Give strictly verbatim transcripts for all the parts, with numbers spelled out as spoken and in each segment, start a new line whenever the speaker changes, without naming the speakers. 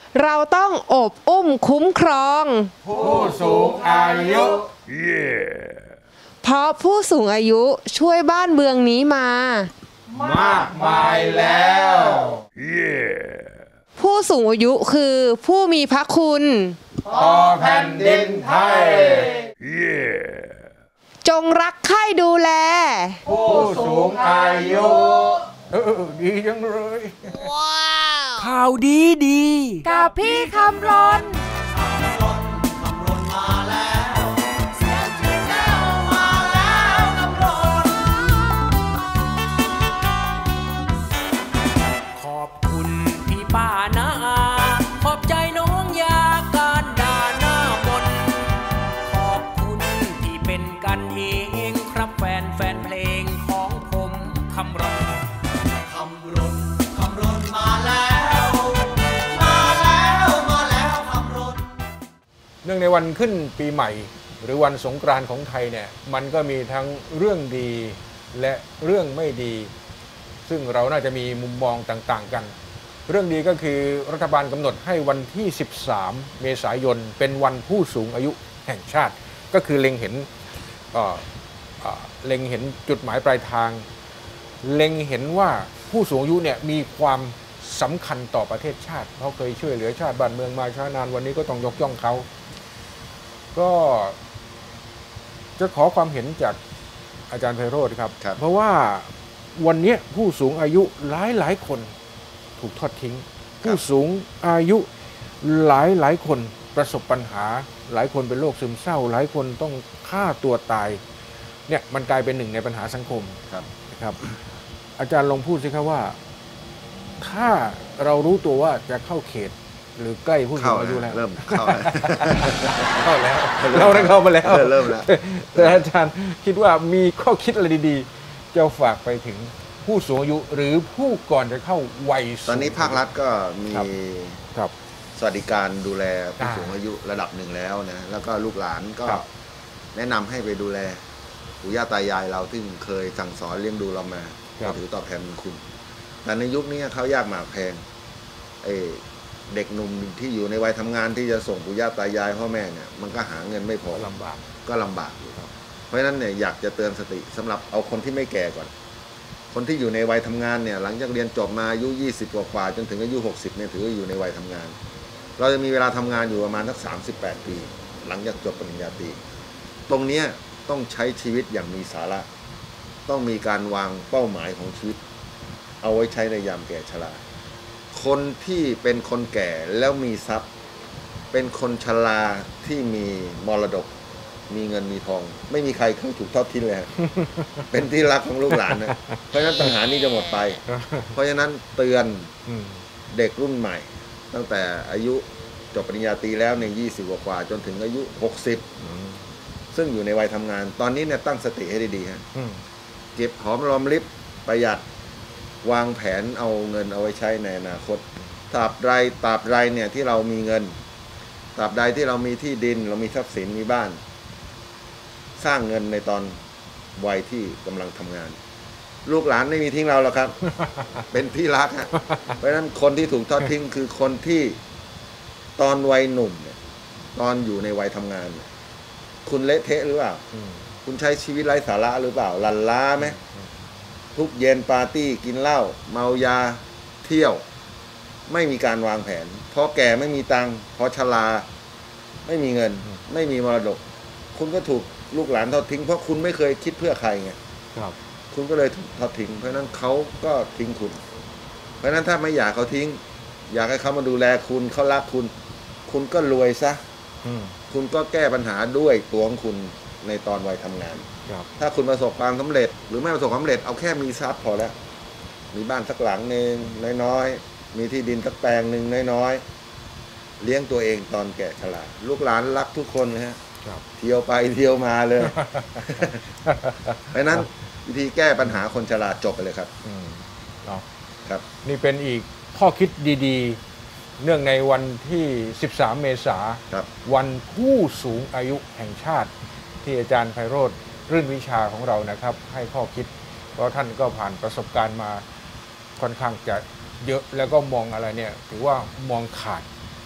เราต้องอบอุ้มคุ้มครอง
ผู้สูงอายุ
yeah. เพราะผู้สูงอายุช่วยบ้านเมืองนี้มาม
ากมายแล้ว
yeah. ผู้สูงอายุคือผู้มีพระคุณ
ต่อแผ่นดินไทย
yeah. จงรักใคร่ดูแล
ผู้สูงอายุเออดีจังเลย
ว้าว
ข่าวดีดี
กับพี่คำรณ
เนื่องในวันขึ้นปีใหม่หรือวันสงกรานต์ของไทยเนี่ยมันก็มีทั้งเรื่องดีและเรื่องไม่ดีซึ่งเราน่าจะมีมุมมองต่างๆกันเรื่องดีก็คือรัฐบาลกำหนดให้วันที่สิบสามเมษายนเป็นวันผู้สูงอายุแห่งชาติก็คือเล็งเห็นเล็งเห็นจุดหมายปลายทางเล็งเห็นว่าผู้สูงอายุเนี่ยมีความสำคัญต่อประเทศชาติเขาเคยช่วยเหลือชาติบ้านเมืองมาช้านานวันนี้ก็ต้องยกย่องเขาก็จะขอความเห็นจากอาจารย์ไพโรจน์ครับเพราะว่าวันนี้ผู้สูงอายุหลายหลายคนถูกทอดทิ้งผู้สูงอายุหลายหลายคนประสบปัญหาหลายคนเป็นโรคซึมเศร้าหลายคนต้องฆ่าตัวตายเนี่ยมันกลายเป็นหนึ่งในปัญหาสังคมนะครับอาจารย์ลองพูดสิครับว่าถ้าเรารู้ตัวว่าจะเข้าเขตหรือใกล้ผู้สูงอายุแล้ว
เริ่มเข้า
เข้าแล้วเราได้เข้ามาแล้ว
เริ่มแล้ว
แต่อาจารย์คิดว่ามีข้อคิดอะไรดีๆจะฝากไปถึงผู้สูงอายุหรือผู้ก่อนจะเข้าวัย
ตอนนี้ภาครัฐก็มีสวัสดิการดูแลผู้สูงอายุระดับหนึ่งแล้วนะแล้วก็ลูกหลานก็แนะนำให้ไปดูแลปู่ย่าตายายเราที่เคยสั่งสอนเลี้ยงดูเรามาถือตอบแทนคุณแต่ในยุคนี้เขายากหมากแพงไอเด็กหนุ่มที่อยู่ในวัยทำงานที่จะส่งปู่ย่าตายายพ่อแม่เนี่ยมันก็หาเงินไม่พอ
ลำบาก
ก็ลำบากอยู่ครับเพราะฉะนั้นเนี่ยอยากจะเตือนสติสำหรับเอาคนที่ไม่แก่ก่อนคนที่อยู่ในวัยทำงานเนี่ยหลังจากเรียนจบมาอายุยี่สิบกว่าจนถึงอายุหกสิบเนี่ยถือว่าอยู่ในวัยทำงานเราจะมีเวลาทำงานอยู่ประมาณสักสามสิบแปดปีหลังจากจบปริญญาตรีตรงนี้ต้องใช้ชีวิตอย่างมีสาระต้องมีการวางเป้าหมายของชีวิตเอาไว้ใช้ในยามแก่ชราคนที่เป็นคนแก่แล้วมีทรัพย์เป็นคนชราที่มีมรดกมีเงินมีทองไม่มีใครเคยถูกทอดทิ้งเลย เป็นที่รักของลูกหลานนะเพราะฉะนั้นปัญหานี้จะหมดไปเพราะฉะนั้นเตือนเด็กรุ่นใหม่ตั้งแต่อายุจบปริญญาตรีแล้วในยี่สิบกว่าจนถึงอายุหกสิบซึ่งอยู่ในวัยทำงานตอนนี้เนี่ยตั้งสติให้ดีๆฮะเก็บหอมรอมริบประหยัดวางแผนเอาเงินเอาไว้ใช้ในอนาคตตราบใดตราบใดเนี่ยที่เรามีเงินตราบใดที่เรามีที่ดินเรามีทรัพย์สินมีบ้านสร้างเงินในตอนวัยที่กำลังทำงานลูกหลานไม่มีทิ้งเราหรอกครับ เป็นที่รักฮะเพราะฉะนั้นคนที่ถูกทอดทิ้งคือคนที่ตอนวัยหนุ่มเนี่ยตอนอยู่ในวัยทำงานคุณเละเทะหรือเปล่าคุณใช้ชีวิตไร้สาระหรือเปล่าลันล้าไหมทุกเย็นปาร์ตี้กินเหล้าเมายาเที่ยวไม่มีการวางแผนพอแก่ไม่มีตังค์พอชราไม่มีเงินไม่มีมรดกคุณก็ถูกลูกหลานทอดทิ้งเพราะคุณไม่เคยคิดเพื่อใครไงครับคุณก็เลยถูกทอดทิ้งเพราะนั้นเขาก็ทิ้งคุณเพราะนั้นถ้าไม่อยากเขาทิ้งอยากให้เขามาดูแลคุณเขารักคุณคุณก็รวยซะคุณก็แก้ปัญหาด้วยตัวของคุณในตอนวัยทำงานถ้าคุณประสบความสำเร็จหรือไม่ประสบความสำเร็จเอาแค่มีทรัพย์พอแล้วมีบ้านสักหลังหนึ่งน้อยๆมีที่ดินสักแปลงหนึ่งน้อยๆเลี้ยงตัวเองตอนแก่ชราลูกหลานรักทุกคนนะฮะเที่ยวไปเที่ยวมาเลยเพราะนั้นวิธีแก้ปัญหาคนชราจบไปเลยครับครับ
นี่เป็นอีกข้อคิดดีๆเนื่องในวันที่สิบสามเมษายนวันผู้สูงอายุแห่งชาติที่อาจารย์ไพโรจน์รื่นวิชาของเรานะครับให้ข้อคิดเพราะท่านก็ผ่านประสบการณ์มาค่อนข้างจะเยอะแล้วก็มองอะไรเนี่ยถือว่ามองขาด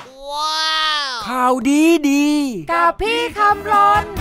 ข่าวดีดี
กับพี่คำรน